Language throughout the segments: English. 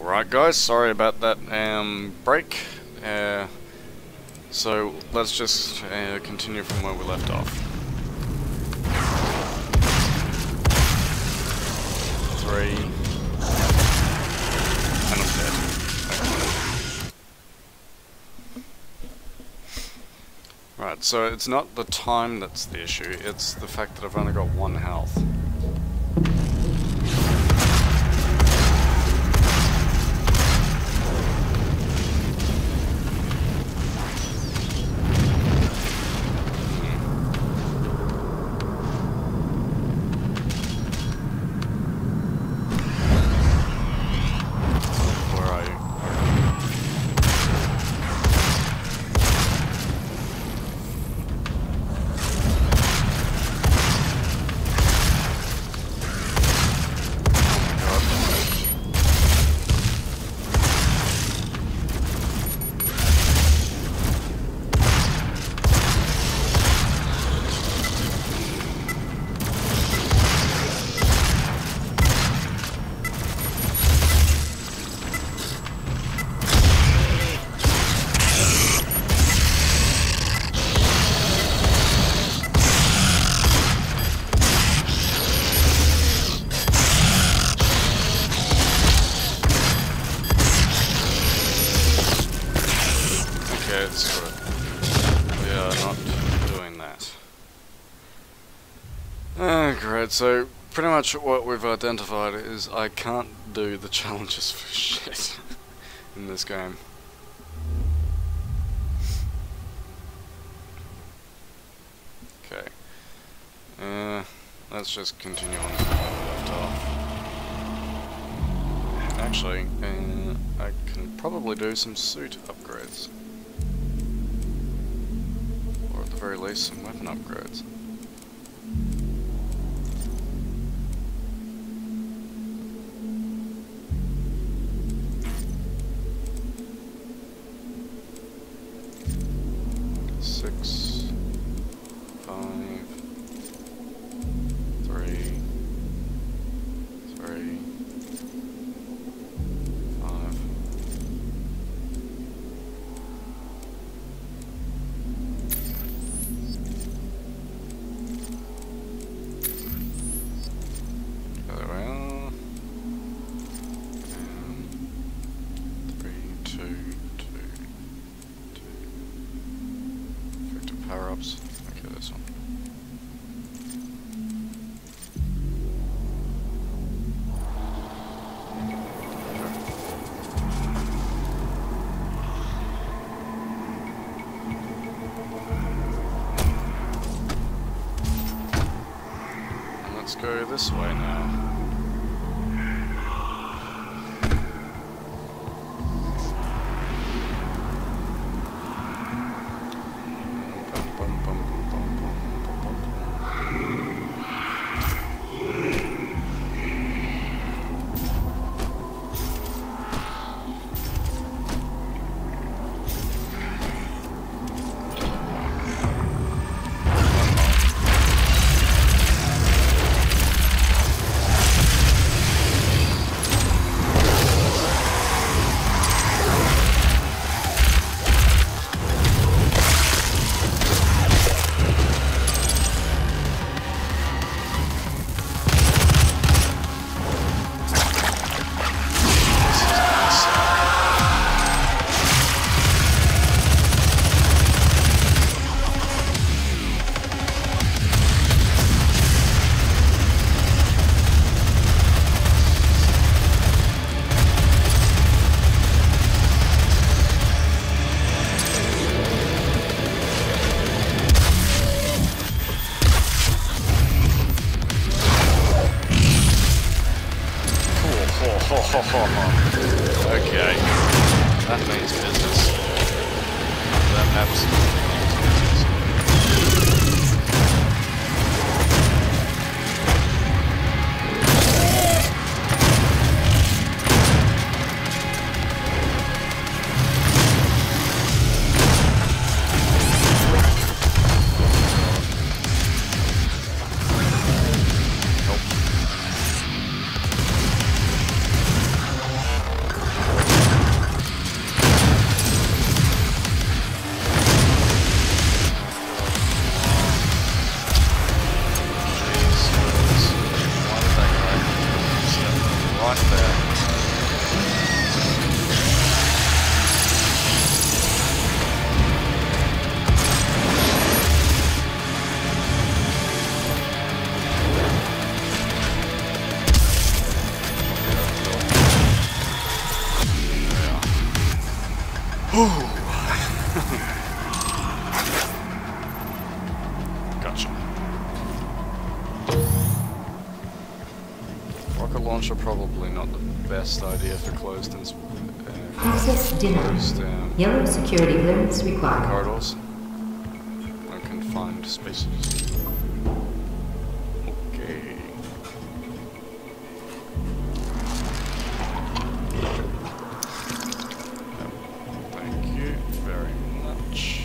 Alright guys, sorry about that break. So let's just continue from where we left off. 3 and I'm dead. Right, so it's not the time that's the issue, it's the fact that I've only got 1 health. Great, so pretty much what we've identified is I can't do the challenges for shit in this game. Okay. Let's just continue on from where we left off. Actually, I can probably do some suit upgrades. Or at the very least some weapon upgrades. Power-ups. Okay, this one. And let's go this way now. Okay, that means business. That absolutely means business. Nope. Gotcha. Rocket launcher probably not the best idea for closed and Access denied. Yellow security clearance required. Corridors. No confined spaces. Okay. Thank you very much.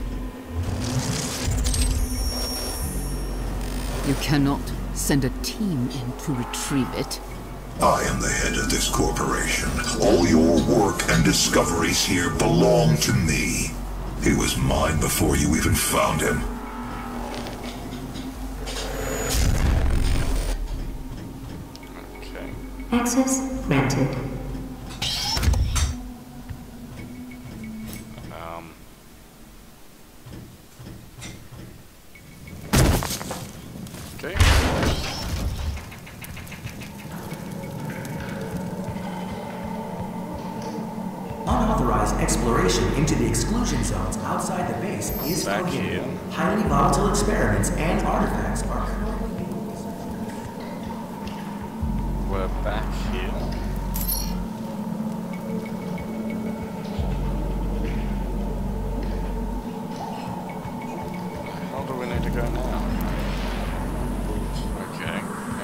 You cannot send a team in to retrieve it. I am the head of this corporation. All your work and discoveries here belong to me. He was mine before you even found him. Okay. Access granted. Okay. Unauthorized exploration into the exclusion zones outside the base is Back forbidden. here. Highly volatile experiments and artifacts are currently being designed. We're back here. How do we need to go now? Okay.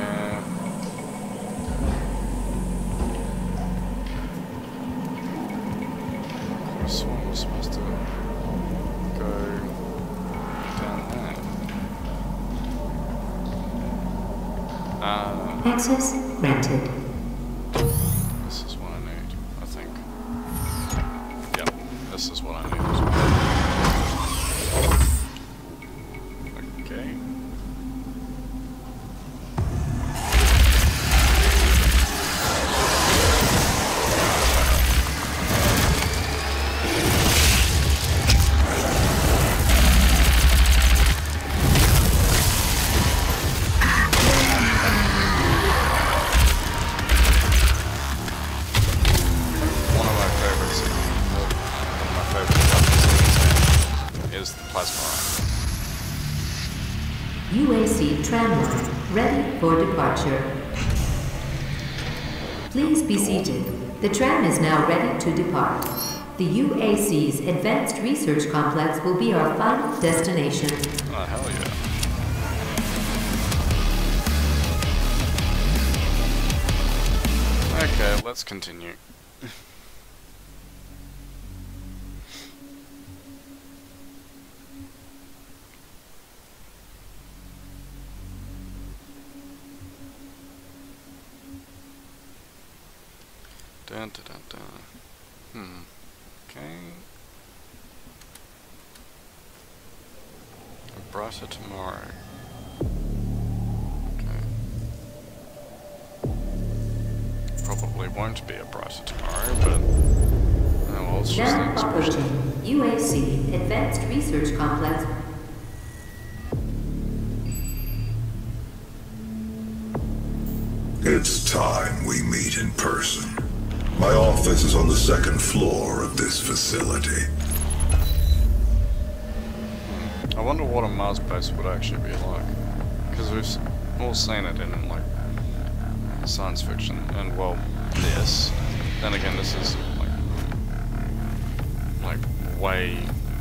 This one was supposed to go down there. Access granted. This is what I need, I think. Yep, this is what I need. Okay. One of my favorites, one of my favorite weapons is the plasma rifle. UAC tramline ready for departure. Please be seated. The tram is now ready to depart. The UAC's Advanced Research Complex will be our final destination. Oh, hell yeah. Okay, let's continue. Dun, dun, dun, dun. Okay. A brighter tomorrow. Okay. Probably won't be a brighter tomorrow, but oh well, it's just Now things pushed. approaching UAC Advanced Research Complex. It's time we meet in person. My office is on the second floor of this facility. I wonder what a Mars base would actually be like, because we've all seen it in like science fiction, and well, this. Then again, this is like way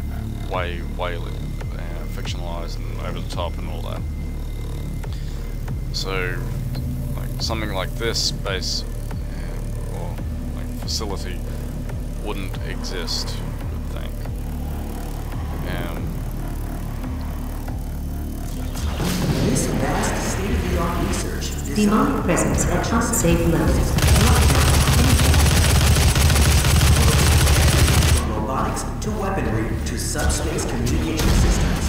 fictionalized and over the top and all that. So, like something like this base or like facility wouldn't exist, you would think. This vast state-of-the-art research is Demonic presence at unsafe levels. from robotics to weaponry to subspace communication systems.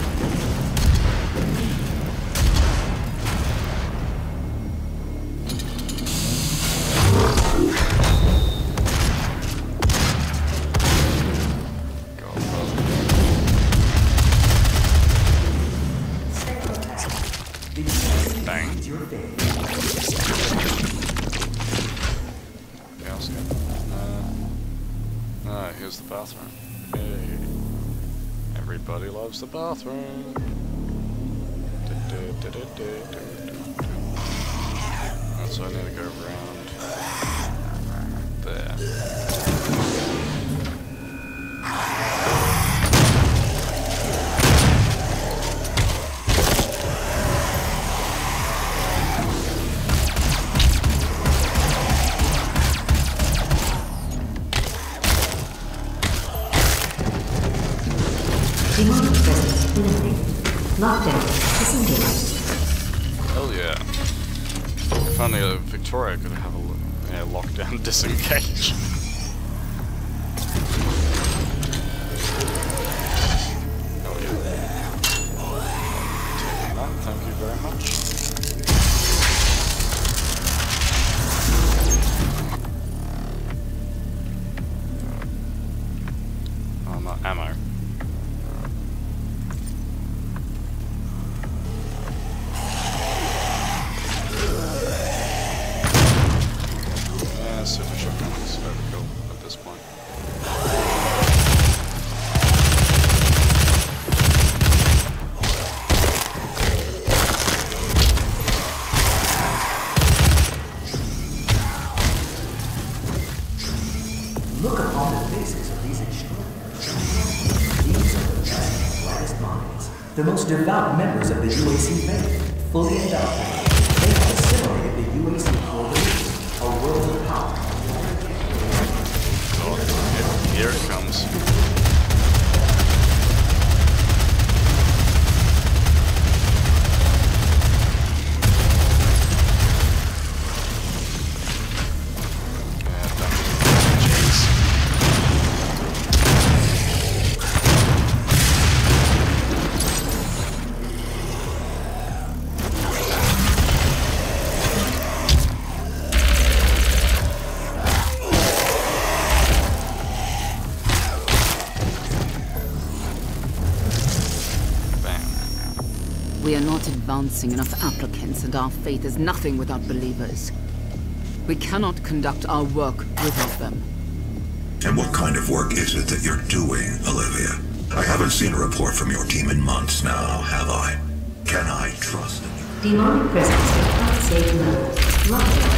Bang. It's your fate. Yeah, I'll skip. Ah, here's the bathroom. Hey. Everybody loves the bathroom. So I need to go around there. Demonic presence eliminated. Lockdown disengaged. Hell yeah. If only Victoria could have a lockdown disengage. Oh yeah. Taking that, thank you very much. Ammo. Super shotgun is overkill at this point. Look upon the faces of these extraordinaries. These are the best and brightest minds, the most devout members of the UAC faith, fully indoctrinated. They have assimilated the UAC core beliefs, a world of power. Oh, here it comes. We are not advancing enough applicants, and our faith is nothing without believers. We cannot conduct our work without them. And what kind of work is it that you're doing, Olivia? I haven't seen a report from your team in months now, have I? Can I trust them? Demonic presence at unsafe level. Lockdown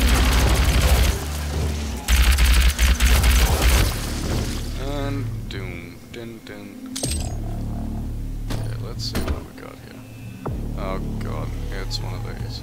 impact. And doom, dun dun. Okay, let's see what we got here. Oh god, it's one of these.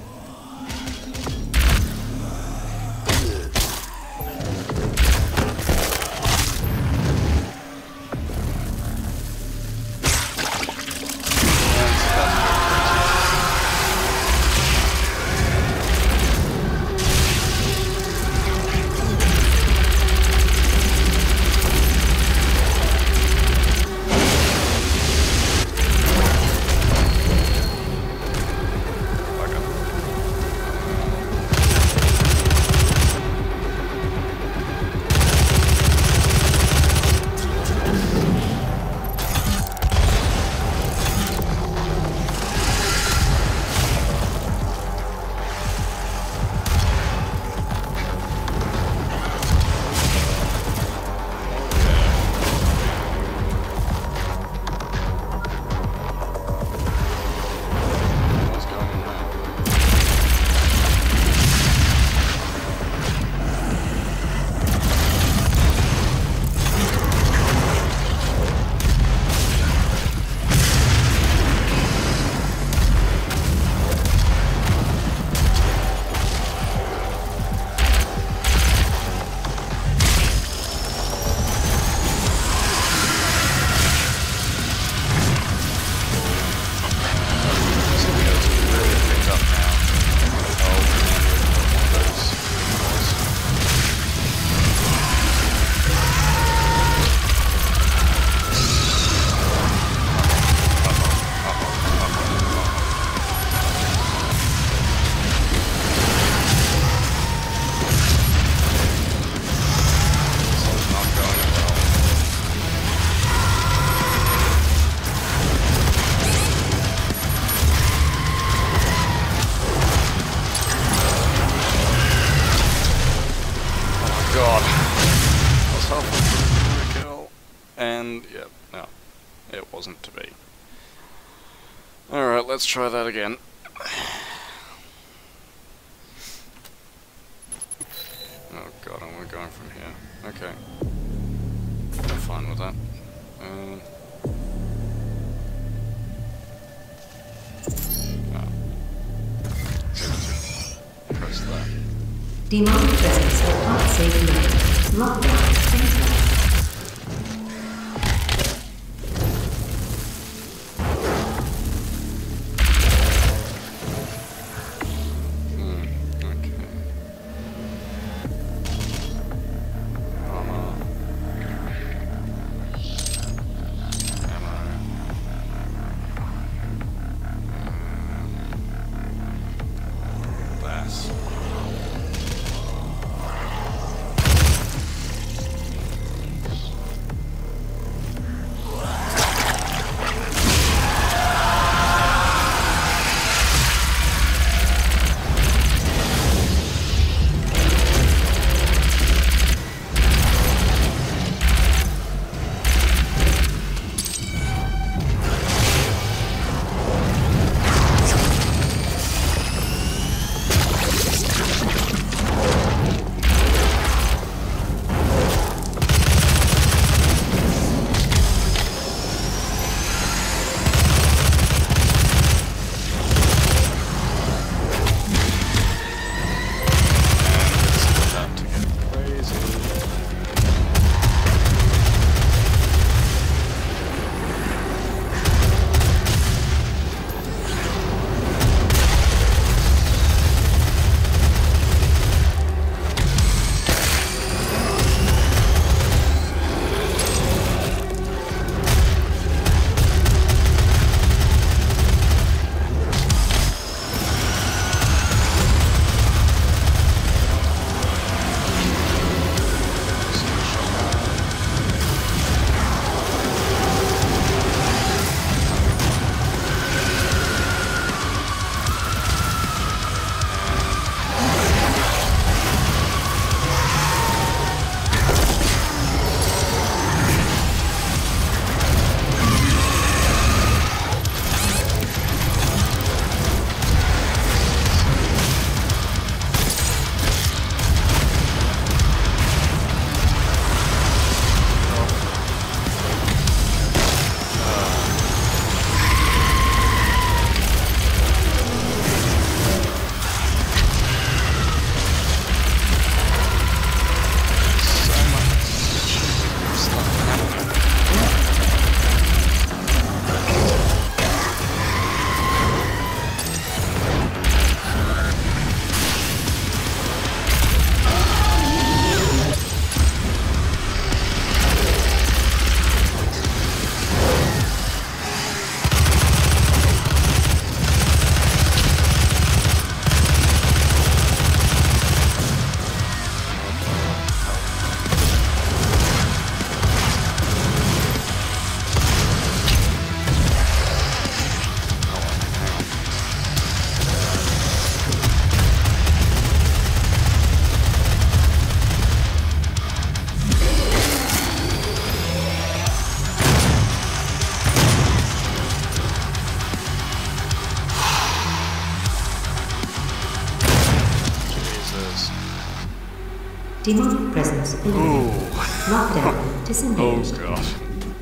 tough for a kill. And, yeah, no. It wasn't to be. Alright, let's try that again. Oh god, and we're going from here. Okay. I'm fine with that. Press that. Demonic presence of unsafe land. Lockdown central. Demonic presence eliminated. Lockdown disengaged. Oh god.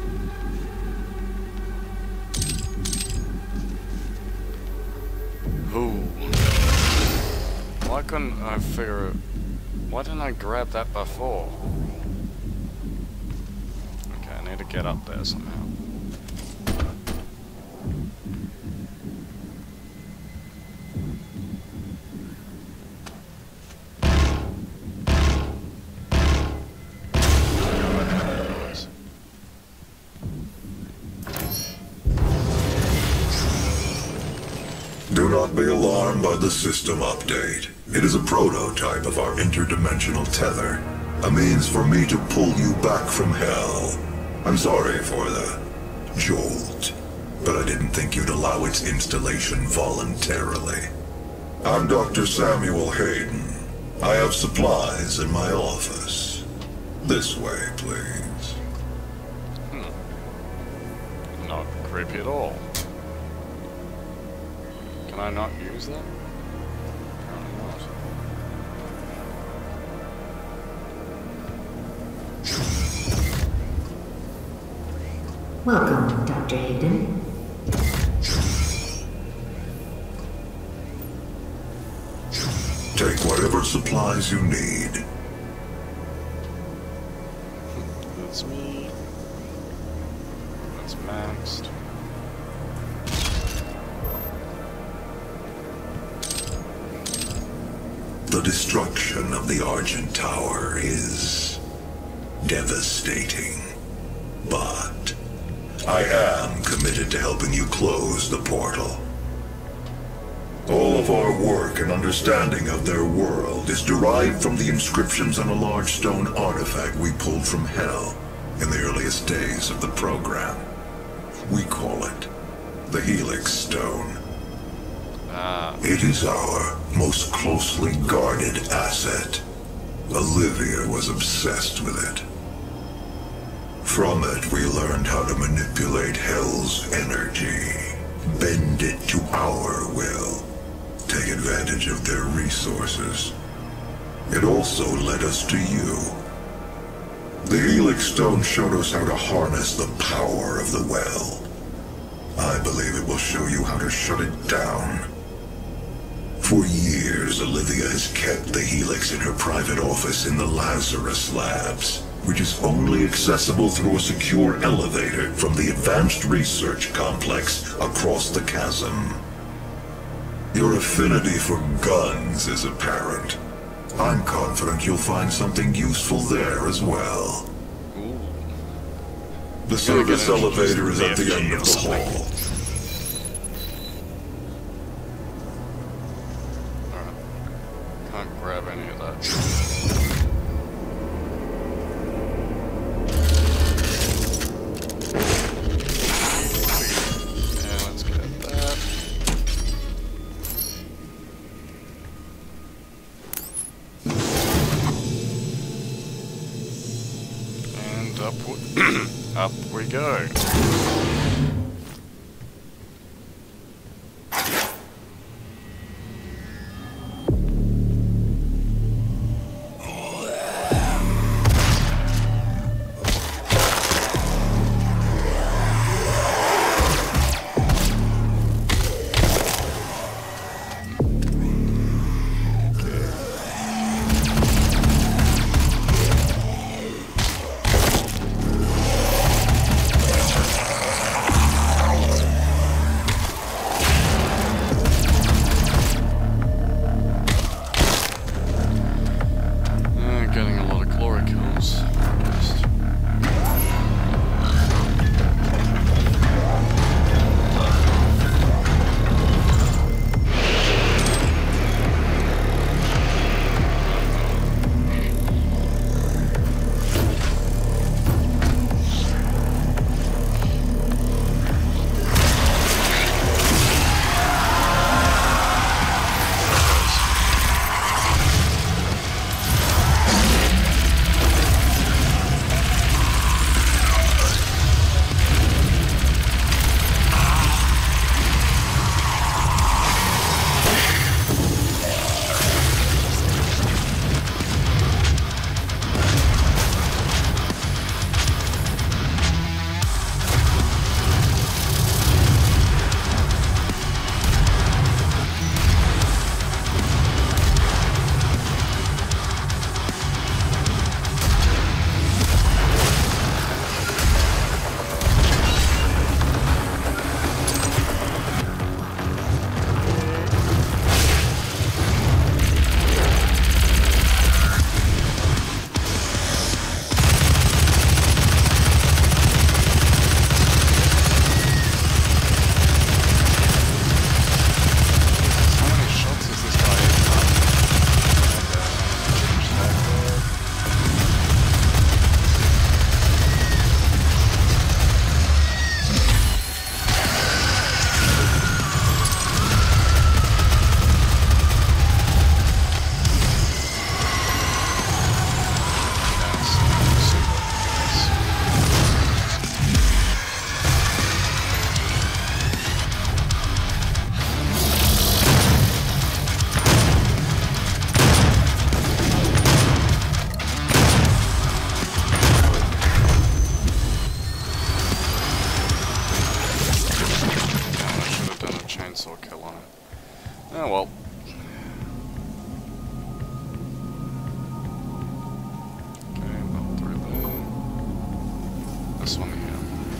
Ooh. Why couldn't I figure it? Why didn't I grab that before? Okay, I need to get up there somehow. Do not be alarmed by the system update. It is a prototype of our interdimensional tether. A means for me to pull you back from hell. I'm sorry for the jolt, but I didn't think you'd allow its installation voluntarily. I'm Dr. Samuel Hayden. I have supplies in my office. This way, please. Not creepy at all. Can I not use that? Apparently not. Welcome, Dr. Hayden. Take whatever supplies you need. That's me. That's maxed. The destruction of the Argent Tower is devastating, but I am committed to helping you close the portal. All of our work and understanding of their world is derived from the inscriptions on a large stone artifact we pulled from Hell in the earliest days of the program. We call it the Helix Stone. It is our most closely guarded asset. Olivia was obsessed with it. From it, we learned how to manipulate Hell's energy, bend it to our will, take advantage of their resources. It also led us to you. The Helix Stone showed us how to harness the power of the well. I believe it will show you how to shut it down. For years, Olivia has kept the Helix in her private office in the Lazarus Labs, which is only accessible through a secure elevator from the Advanced Research Complex across the chasm. Your affinity for guns is apparent. I'm confident you'll find something useful there as well. Ooh. The service elevator is at the end of the hall. Can't grab any of that. Yeah, let's get that. And up we go. Oh well. Okay, not through there. This one here.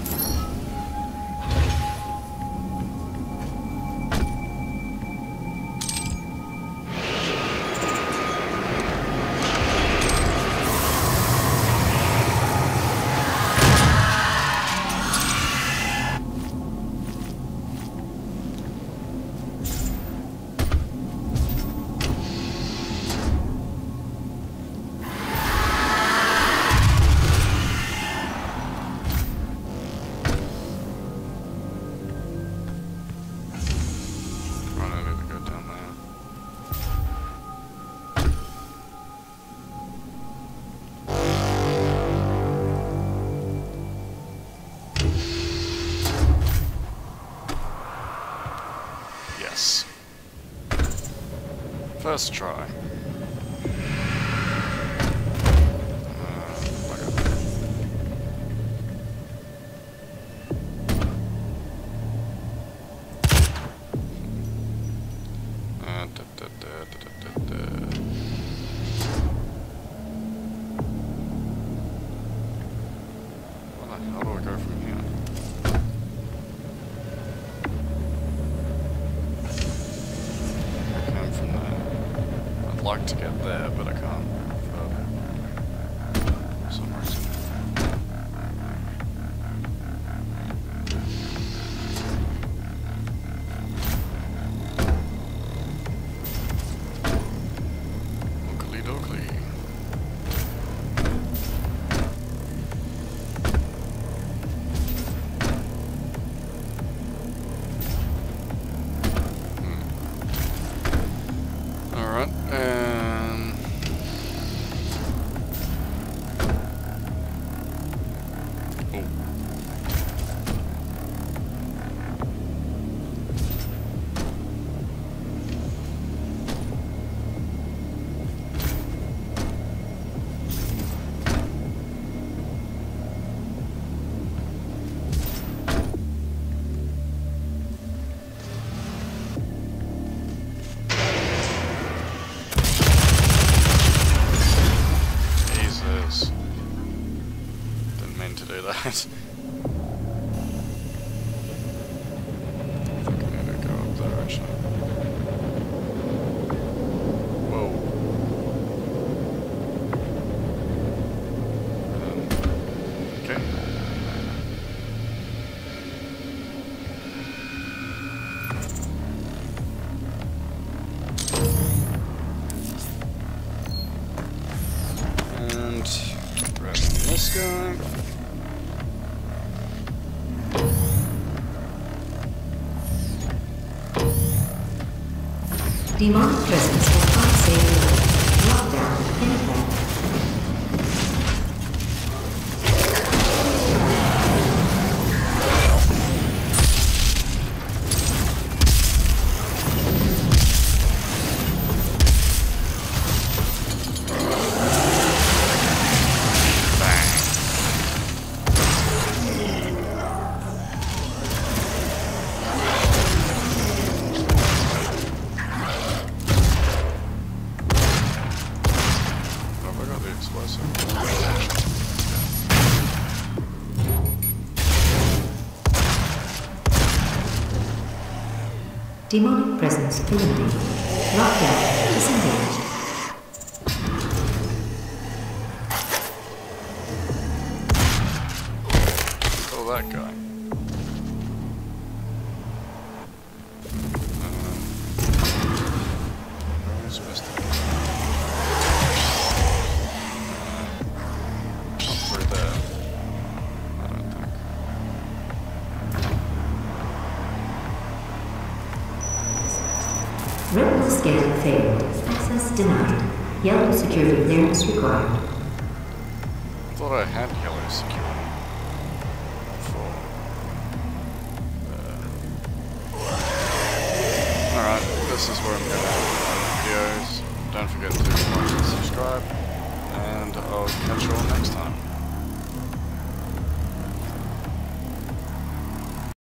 Yes. First try. How do I go from here? I came from there. I'd like to get there, but I can't further. For some reason. Oakley dokley. Alright, and... oh. Jesus. Didn't mean to do that. I think I need to go up there actually. Whoa. Okay. And grabbing this guy. Demonic presence has unsaved lockdown in effect. Have I got the explosive? Demonic presence eliminated. Lockdown disengaged. Oh, that guy. Where's Mr. Not through there. I don't think. Retinal scan failed. Access denied. Yellow security clearance required. I thought I had yellow security before. Alright, this is where I'm going to end the videos. Don't forget to like and subscribe, and I'll catch you all next time.